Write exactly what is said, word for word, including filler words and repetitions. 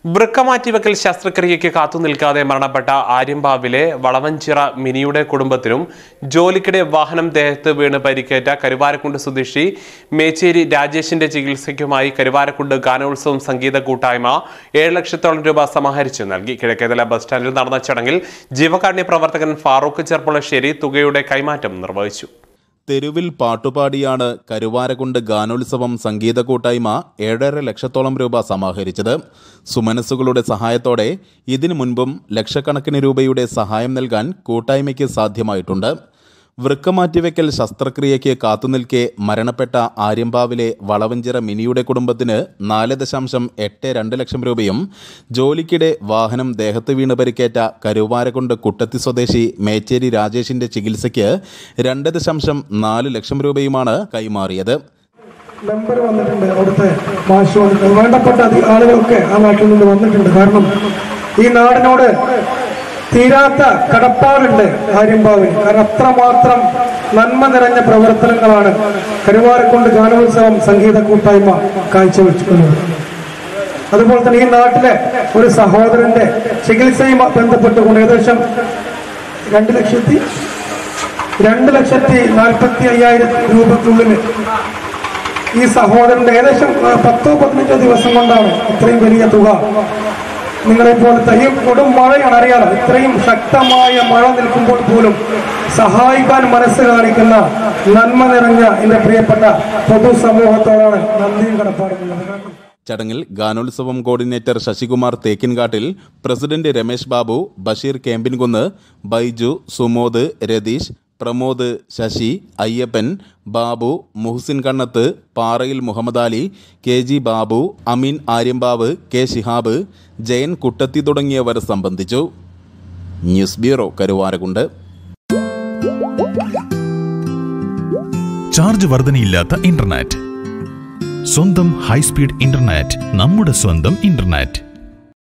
വൃക്ക മാറ്റിവെക്കൽ ശസ്ത്രക്രിയയ്ക്ക് കാത്തുനിൽക്കാതെ മരണപ്പെട്ട ആര്യമ്പാവിലെ വളവഞ്ചിറ മിനിയുടെ കുടുംബത്തിനും ജോലിക്കിടെ വാഹനം ദേഹത്ത് വീണ് പരിക്കേറ്റ കരുവാരക്കുണ്ട് സ്വദേശി മേച്ചേരി രാജേഷിന്റെ ചികിത്സയ്ക്കുമായി കരുവാരക്കുണ്ട് ഗാനോത്സവം സംഗീത കൂട്ടായ്മ ഏഴ് ലക്ഷത്തോളം രൂപ സമാഹരിച്ചു നൽകി. കിഴക്കേതല ബസ് സ്റ്റാൻഡിൽ നടന്ന ചടങ്ങിൽ ജീവകാരുണ്യ പ്രവർത്തകൻ ഫാറൂഖ് ചെർപ്പുളശ്ശേരി തുകയുടെ കൈമാറ്റം നിർവഹിച്ചു. തെരുവിൽ പാട്ടുപാടിയാണ് കരുവാരക്കുണ്ട് ഗാനോത്സവം സംഗീത കൂട്ടായ്മ ഏഴര ലക്ഷത്തോളം രൂപ സമാഹരിച്ചത്. സുമനസ്സുകളുടെ സഹായത്തോടെ ഇതിനു മുൻപും ലക്ഷക്കണക്കിന് രൂപയുടെ സഹായം നൽകാൻ കൂട്ടായ്മയ്ക്ക് സാധ്യമായിട്ടുണ്ട്. വൃക്ക മാറ്റിവെക്കൽ ശസ്ത്രക്രിയയ്ക്ക് കാത്തുനിൽക്കെ മരണപ്പെട്ട ആര്യമ്പാവിലെ വളവഞ്ചിറ മിനിയുടെ കുടുംബത്തിന് നാല് ദശാംശം എട്ട് രണ്ട് ലക്ഷം രൂപയും ജോലിക്കിടെ വാഹനം ദേഹത്ത് വീണ് പരിക്കേറ്റ കരുവാരക്കുണ്ട് കുട്ടത്തി സ്വദേശി മേച്ചേരി രാജേഷിന്റെ ചികിത്സയ്ക്ക് രണ്ട് ദശാംശം നാല് ലക്ഷം രൂപയുമാണ് കൈമാറിയത്. നമ്പർ വന്നിട്ടുണ്ട്, അവിടുത്തെ മാഷുണ്ട്, വേണ്ടപ്പെട്ട ആളുകളൊക്കെ ആ നാട്ടിൽ നിന്ന് വന്നിട്ടുണ്ട്. കാരണം ഈ നാടിനോട് തീരാത്ത കടപ്പാടുണ്ട് ആര്യമ്പാവിന്. കാരണം അത്രമാത്രം നന്മ നിറഞ്ഞ പ്രവർത്തനങ്ങളാണ് കരുവാരക്കുണ്ട് ഗാനോത്സവം സംഗീത കൂട്ടായ്മ കാഴ്ചവെച്ചിട്ടുള്ളത്. അതുപോലെ തന്നെ ഈ നാട്ടിലെ ഒരു സഹോദരന്റെ ചികിത്സയുമായി ബന്ധപ്പെട്ടുകൊണ്ട് ഏകദേശം രണ്ട് ലക്ഷത്തി രണ്ട് ലക്ഷത്തി നാൽപ്പത്തി അയ്യായിരം രൂപക്കുള്ളിൽ ഈ സഹോദരന്റെ ഏകദേശം പത്തോ പതിനഞ്ചോ ദിവസം കൊണ്ടാണ് ഇത്രയും വലിയ തുക. നിങ്ങളെ പോലത്തെ ഈ കൊടും മഴയാണ്, അറിയാലോ, ഇത്രയും ശക്തമായ മഴ നിൽക്കുമ്പോൾ പോലും സഹായിക്കാൻ മനസ്സ് കാണിക്കുന്ന നന്മ നിറഞ്ഞ എന്റെ പ്രിയപ്പെട്ട പൊതുസമൂഹത്തോടാണ് നന്ദിയും കടപ്പാടുള്ളത്. ചടങ്ങിൽ ഗാനോത്സവം coordinator Sasikumar Thekkinkattil, president Ramesh Babu, Basheer Kempinkunnu, Baiju, Sumod, Ratheesh, Pramod, Sasi, Ayyappan, Babu, Muhasin Kannath, Parayil Muhammad Ali, K G Babu, Ameen Aryampavu, K Shihab, Jayan Kuttathi തുടങ്ങിയവർ സംബന്ധിച്ചു. News bureau, Karuvarakundu. ചാർജ് വർധനയില്ലാത്ത ഇന്റർനെറ്റ്, സ്വന്തം ഹൈസ്പീഡ് ഇന്റർനെറ്റ്, നമ്മുടെ സ്വന്തം ഇന്റർനെറ്റ്.